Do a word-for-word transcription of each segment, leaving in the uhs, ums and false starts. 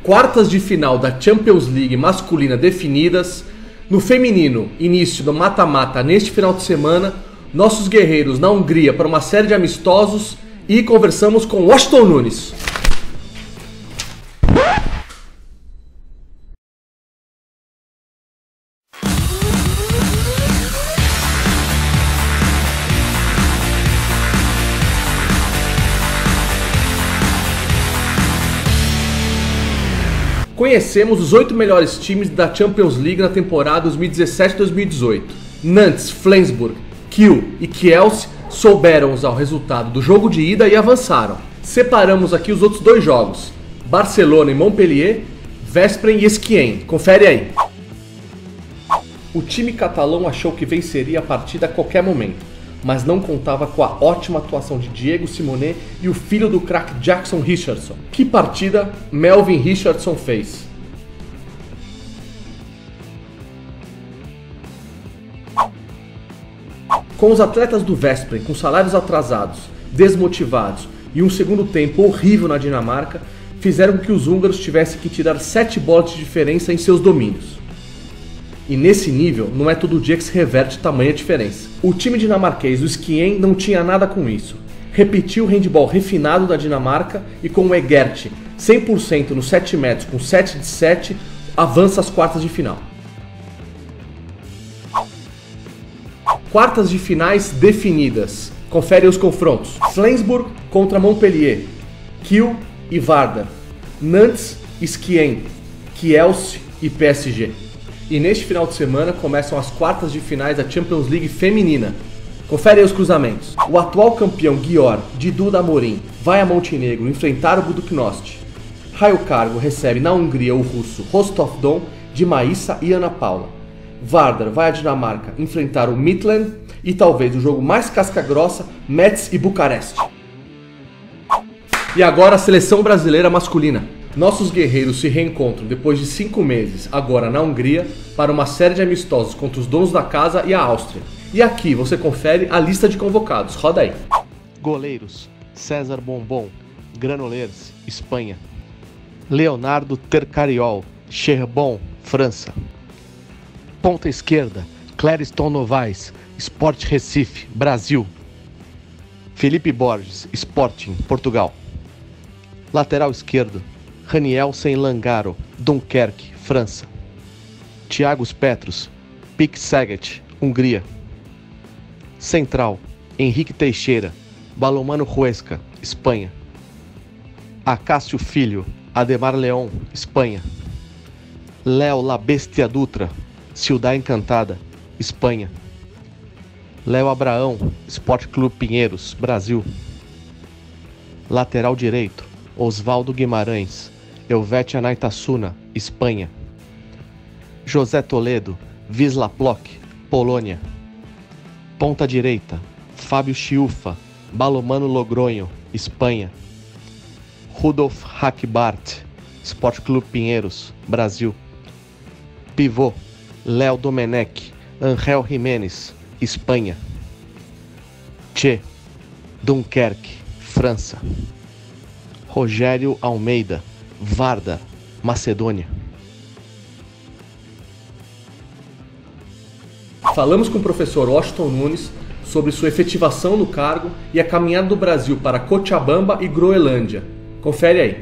quartas de final da Champions League masculina definidas. No feminino, início do mata-mata neste final de semana. Nossos guerreiros na Hungria para uma série de amistosos. E conversamos com Washington Nunes. Conhecemos os oito melhores times da Champions League na temporada dois mil e dezessete dois mil e dezoito. Nantes, Flensburg, Kiel e Kielce souberam usar o resultado do jogo de ida e avançaram. Separamos aqui os outros dois jogos: Barcelona e Montpellier, Veszprém e Esquien. Confere aí. O time catalão achou que venceria a partida a qualquer momento, mas não contava com a ótima atuação de Diego Simeone e o filho do craque Jackson Richardson. Que partida Melvin Richardson fez! Com os atletas do Veszprém com salários atrasados, desmotivados e um segundo tempo horrível na Dinamarca, fizeram com que os húngaros tivessem que tirar sete bolas de diferença em seus domínios. E nesse nível, não é todo dia que se reverte tamanha diferença. O time dinamarquês, o Esquien, não tinha nada com isso. Repetiu o handball refinado da Dinamarca e com o Egert cem por cento nos sete metros com sete de sete, avança às quartas de final. Quartas de finais definidas. Confere os confrontos: Flensburg contra Montpellier, Kiel e Vardar, Nantes, Esquien, Kielce e P S G. E neste final de semana começam as quartas de finais da Champions League feminina. Confere aí os cruzamentos. O atual campeão Győr, de Duda Amorim, vai a Montenegro enfrentar o Buduknost. Raio Cargo recebe na Hungria o russo Rostov-Don, de Maísa e Ana Paula. Vardar vai à Dinamarca enfrentar o Midtjylland e talvez o jogo mais casca-grossa, Metz e Bucareste. E agora a seleção brasileira masculina. Nossos guerreiros se reencontram depois de cinco meses, agora na Hungria, para uma série de amistosos contra os donos da casa e a Áustria. E aqui você confere a lista de convocados. Roda aí. Goleiros: César Bombom, Granollers, Espanha. Leonardo Tercariol, Cherbourg, França. Ponta esquerda: Clériston Novaes, Sport Recife, Brasil. Felipe Borges, Sporting, Portugal. Lateral esquerdo: Ranielsen Langaro, Dunkerque, França. Thiagos Petros, Pique Szeged, Hungria. Central: Henrique Teixeira, Balomano Huesca, Espanha. Acácio Filho, Ademar León, Espanha. Léo La Bestia Dutra, Ciudad Encantada, Espanha. Léo Abraão, Sport Clube Pinheiros, Brasil. Lateral direito: Osvaldo Guimarães, Helvetia Naitasuna, Espanha. José Toledo, Wisła Płock, Polônia. Ponta direita: Fábio Chiufa, Balomano Logronho, Espanha. Rudolf Hackbart, Sport Clube Pinheiros, Brasil. Pivô: Léo Domenech, Ángel Jiménez, Espanha. Che, Dunkerque, França. Rogério Almeida, Vardar, Macedônia. Falamos com o professor Washington Nunes sobre sua efetivação no cargo e a caminhada do Brasil para Cochabamba e Groenlândia. Confere aí.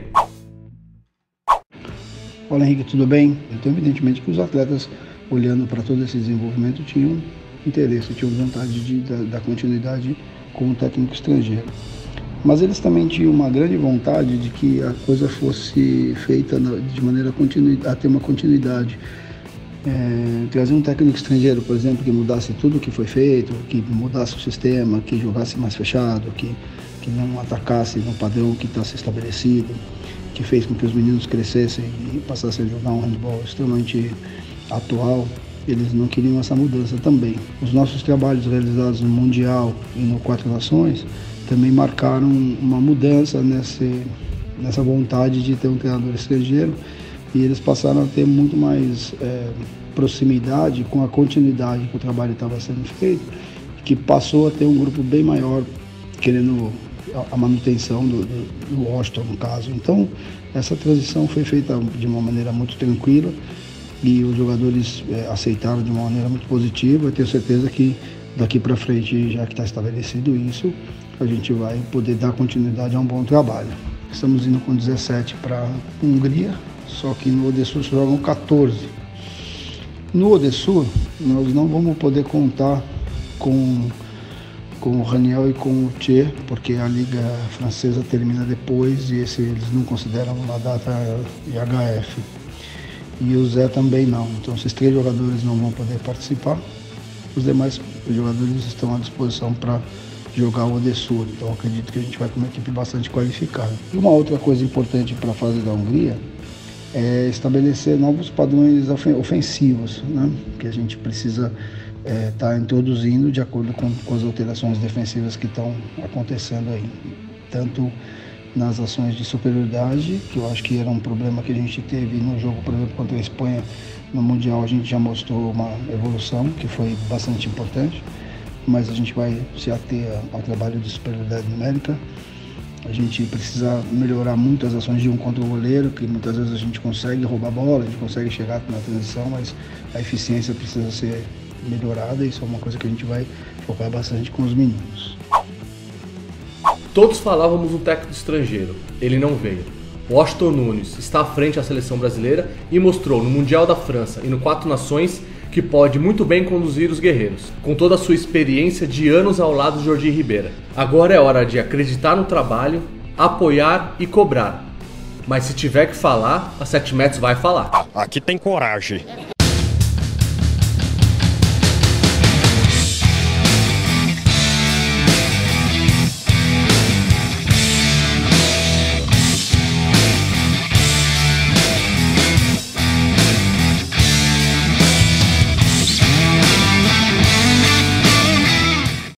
Olá, Henrique, tudo bem? Então, evidentemente que os atletas, olhando para todo esse desenvolvimento, tinham interesse, tinham vontade de, da, da continuidade com o técnico estrangeiro. Mas eles também tinham uma grande vontade de que a coisa fosse feita de maneira a ter uma continuidade. É, trazer um técnico estrangeiro, por exemplo, que mudasse tudo o que foi feito, que mudasse o sistema, que jogasse mais fechado, que, que não atacasse no padrão que está se estabelecido, que fez com que os meninos crescessem e passassem a jogar um handball extremamente atual. Eles não queriam essa mudança também. Os nossos trabalhos realizados no Mundial e no Quatro Nações também marcaram uma mudança nesse, nessa vontade de ter um treinador estrangeiro, e eles passaram a ter muito mais é, proximidade com a continuidade que o trabalho estava sendo feito, que passou a ter um grupo bem maior querendo a manutenção do, do, do Washington, no caso. Então, essa transição foi feita de uma maneira muito tranquila e os jogadores é, aceitaram de uma maneira muito positiva. Eu tenho certeza que daqui para frente, já que está estabelecido isso, a gente vai poder dar continuidade a um bom trabalho. Estamos indo com dezessete para a Hungria, só que no Odessur jogam quatorze. No Odessur, nós não vamos poder contar com, com o Raniel e com o Thier, porque a Liga Francesa termina depois e esse eles não consideram uma data I H F. E o Zé também não. Então esses três jogadores não vão poder participar. Os demais jogadores estão à disposição para jogar o Odessur. Então acredito que a gente vai com uma equipe bastante qualificada. E uma outra coisa importante para a fase da Hungria é estabelecer novos padrões ofensivos, né? Que a gente precisa estar é, tá introduzindo de acordo com, com as alterações defensivas que estão acontecendo aí. Tanto nas ações de superioridade, que eu acho que era um problema que a gente teve no jogo, por exemplo, contra a Espanha no Mundial, a gente já mostrou uma evolução que foi bastante importante, mas a gente vai se ater ao trabalho de superioridade numérica. A gente precisa melhorar muito as ações de um contra o goleiro, que muitas vezes a gente consegue roubar a bola, a gente consegue chegar na transição, mas a eficiência precisa ser melhorada e isso é uma coisa que a gente vai focar bastante com os meninos. Todos falávamos um técnico estrangeiro, ele não veio. Washington Nunes está à frente da seleção brasileira e mostrou no Mundial da França e no Quatro Nações que pode muito bem conduzir os guerreiros, com toda a sua experiência de anos ao lado de Jordi Ribeira. Agora é hora de acreditar no trabalho, apoiar e cobrar. Mas se tiver que falar, a Sete Metros vai falar. Aqui tem coragem.